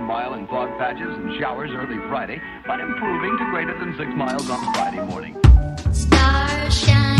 mile in fog patches and showers early Friday, but improving to greater than 6 miles on Friday morning. Stars shine.